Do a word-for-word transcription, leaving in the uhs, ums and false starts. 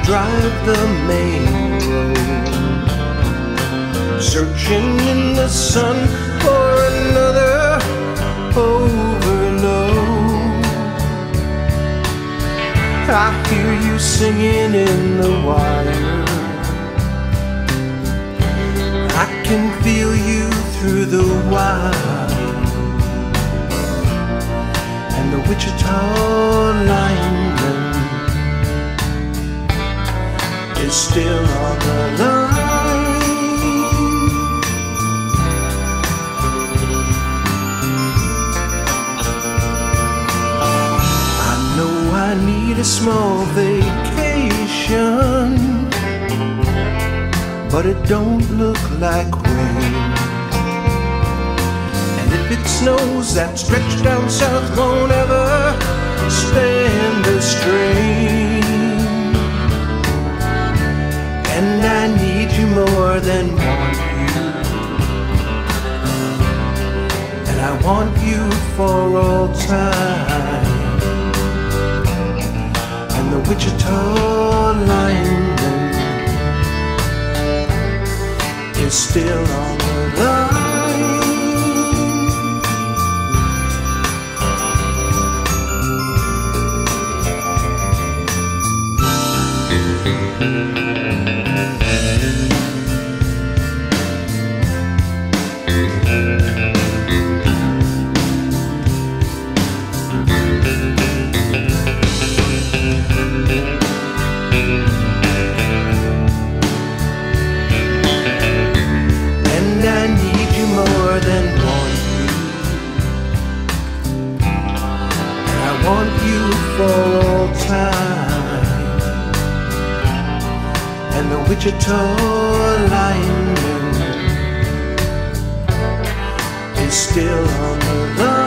drive the main road, searching in the sun for another overload. I hear you singing in the wire, I can feel you through the wire, and the Wichita Lineman is still on the line. I know I need a small vacation, but it don't look like rain. And if it snows, that stretch down south won't ever stand the strain. And I need you more than want you, and I want you for all time. And the Wichita Lineman is still on the line. For all time, and the Wichita Lineman is still on the line.